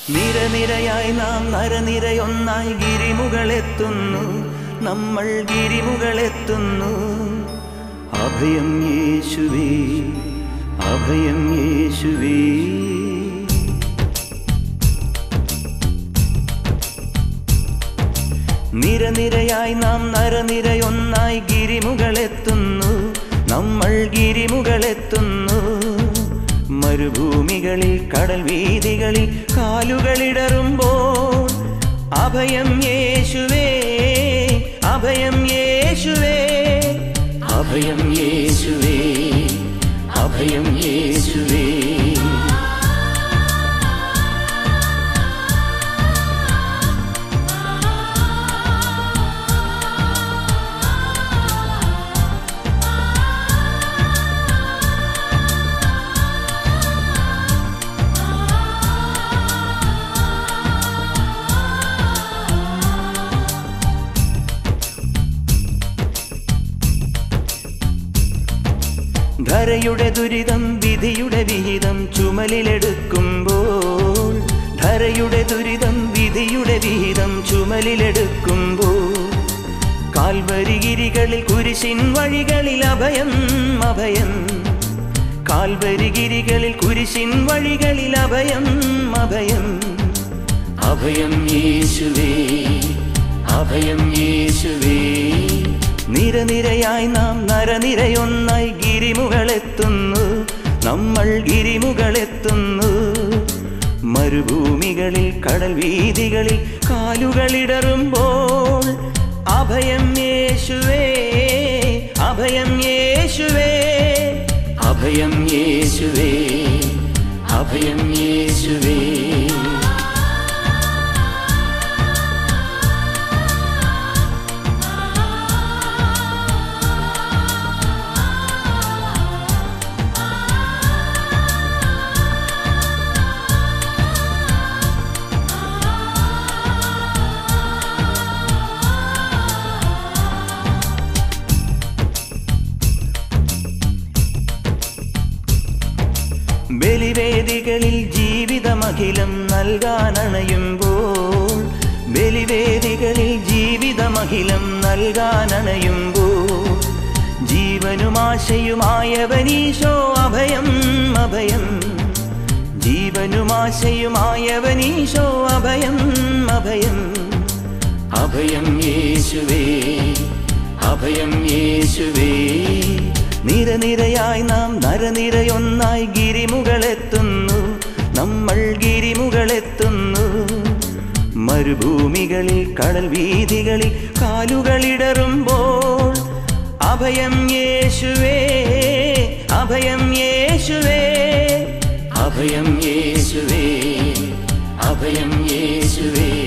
നിരനിരയായി നാം നരനിരയൊന്നായി ഗിരിമുകളെത്തുന്നു, നമ്മൾ ഗിരിമുകളെത്തുന്നു. അഭയം യേശുവേ, അഭയം യേശുവേ. നിരനിരയായി നാം നരനിരയൊന്നായി ഗിരിമുകളെത്തുന്നു, നമ്മൾ ഗിരിമുകളെത്തുന്നു. മരുഭൂമികളിൽ കടൽ വീഥികളിൽ കാലുകളിടറുമ്പോൾ അഭയം യേശുവേ, അഭയം യേശുവേ, അഭയം യേശുവേ, അഭയം യേശുവേ. ധരയുടെ ദുരിതം വിധിയുടെ വിഹിതം ചുമലിലെടുക്കുമ്പോൾ, ധരയുടെ ദുരിതം വിധിയുടെ വിഹിതം ചുമലിലെടുക്കുമ്പോൾ, കാൽവരിഗിരികളിൽ കുരിശിൻ വഴികളിൽ അഭയം, അഭയം. കാൽവരിഗിരികളിൽ കുരിശിൻ വഴികളിൽ അഭയം, അഭയം. അഭയം യേശുവേ, അഭയം യേശുവേ. നിരനിരയായി നാം നരനിരയൊന്നായി ഗിരിമുകളെത്തുന്നു, നമ്മൾ ഗിരിമുകളെത്തുന്നു. മരുഭൂമികളിൽ കടൽ വീഥികളിൽ കാലുകളിടറുമ്പോൾ അഭയം യേശുവേ, അഭയം യേശുവേ, അഭയം യേശുവേ, അഭയം യേശുവേ. ബലിവേദികളിൽ ജീവിതമഖിലം നൽകാനണയുമ്പോൾ, ബലിവേദികളിൽ ജീവിതമഖിലം നൽകാനണയുമ്പോൾ, ജീവനുമാശയുമായവനീശോ അഭയം, അഭയം. ജീവനുമാശയുമായവനീശോ അഭയം, അഭയം. അഭയം യേശുവേ, അഭയം യേശുവേ. നിരനിരയായി നാം നരനിരയൊന്നായി ഗിരിമുകളെത്തുന്നു, നമ്മൾ ഗിരിമുകളെത്തുന്നു. മരുഭൂമികളിൽ കടൽ വീഥികളിൽ കാലുകളിടറുമ്പോൾ അഭയം യേശുവേ, അഭയം യേശുവേ, അഭയം യേശുവേ, അഭയം യേശുവേ.